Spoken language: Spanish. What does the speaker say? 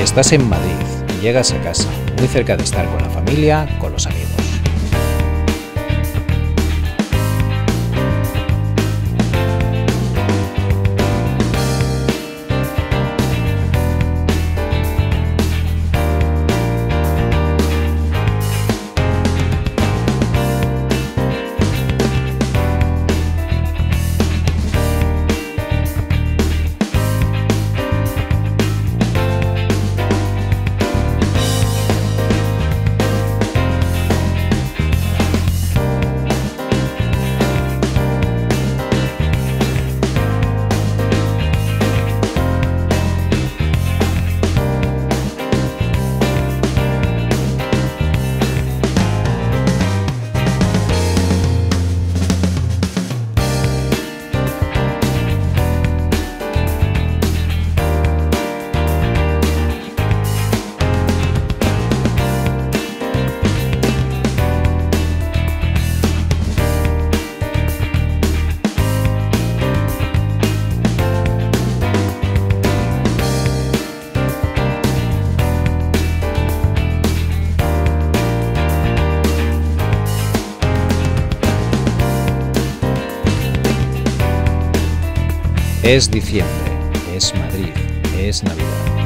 Estás en Madrid, llegas a casa, muy cerca de estar con la familia, con los amigos. Es diciembre, es Madrid, es Navidad.